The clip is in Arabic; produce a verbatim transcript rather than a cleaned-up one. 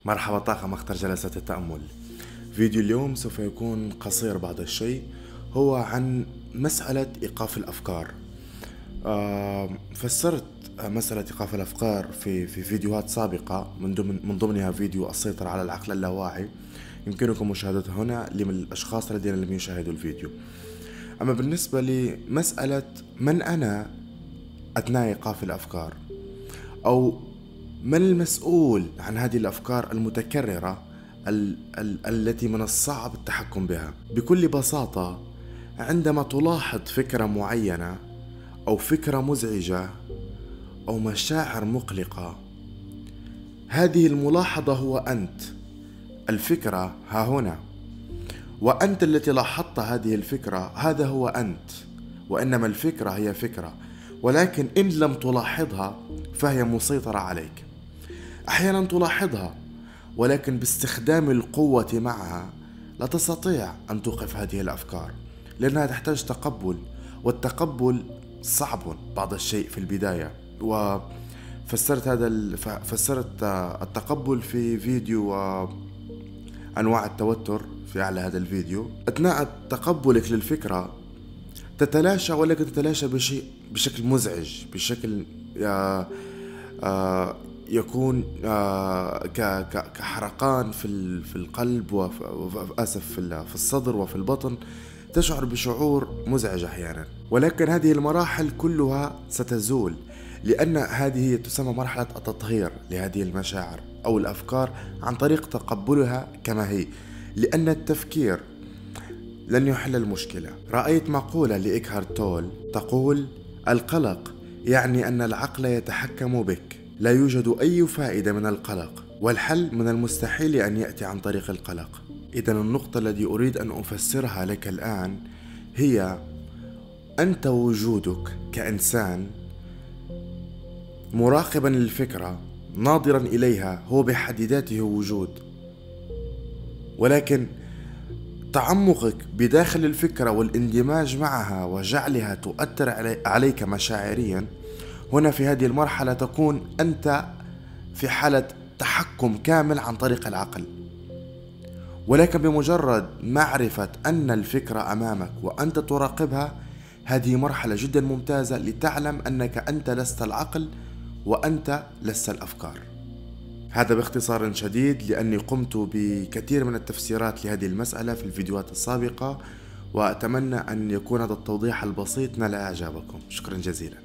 مرحبا طاقم أختار جلسات التأمل. فيديو اليوم سوف يكون قصير بعض الشيء، هو عن مسألة إيقاف الأفكار. آه، فسرت مسألة إيقاف الأفكار في في فيديوهات سابقة، من ضمن من ضمنها فيديو السيطرة على العقل اللاواعي، يمكنكم مشاهدته هنا لمن الأشخاص الذين لم يشاهدوا الفيديو. أما بالنسبة لمسألة من أنا أثناء إيقاف الأفكار، أو من المسؤول عن هذه الأفكار المتكررة ال- ال- التي من الصعب التحكم بها؟ بكل بساطة، عندما تلاحظ فكرة معينة أو فكرة مزعجة أو مشاعر مقلقة، هذه الملاحظة هو أنت. الفكرة ها هنا، وأنت التي لاحظت هذه الفكرة، هذا هو أنت. وإنما الفكرة هي فكرة، ولكن إن لم تلاحظها فهي مسيطرة عليك. أحيانا تلاحظها، ولكن باستخدام القوة معها لا تستطيع أن توقف هذه الأفكار، لأنها تحتاج تقبل، والتقبل صعب بعض الشيء في البداية. وفسرت هذا ال- فسرت التقبل في فيديو أنواع التوتر في أعلى هذا الفيديو. أثناء تقبلك للفكرة تتلاشى، ولكن تتلاشى بشيء بشكل مزعج، بشكل آه آه يكون آه ك- ك- كحرقان في ال- في القلب وف وف- آسف في ال- في الصدر وفي البطن. تشعر بشعور مزعج أحيانا، ولكن هذه المراحل كلها ستزول، لأن هذه هي تسمى مرحلة التطهير لهذه المشاعر أو الأفكار عن طريق تقبلها كما هي، لأن التفكير لن يحل المشكلة. رأيت مقولة لإيكهارت تول تقول: القلق يعني أن العقل يتحكم بك، لا يوجد أي فائدة من القلق، والحل من المستحيل أن يأتي عن طريق القلق. إذن النقطة التي أريد أن أفسرها لك الآن هي: أنت وجودك كإنسان مراقبا للفكرة ناظرا إليها هو بحد ذاته وجود، ولكن تعمقك بداخل الفكرة والاندماج معها وجعلها تؤثر علي عليك مشاعريا، هنا في هذه المرحلة تكون أنت في حالة تحكم كامل عن طريق العقل. ولكن بمجرد معرفة أن الفكرة أمامك وأنت تراقبها، هذه مرحلة جدا ممتازة لتعلم أنك أنت لست العقل وأنت لست الأفكار. هذا باختصار شديد، لأني قمت بكثير من التفسيرات لهذه المسألة في الفيديوهات السابقة، وأتمنى أن يكون هذا التوضيح البسيط نال إعجابكم. شكرا جزيلا.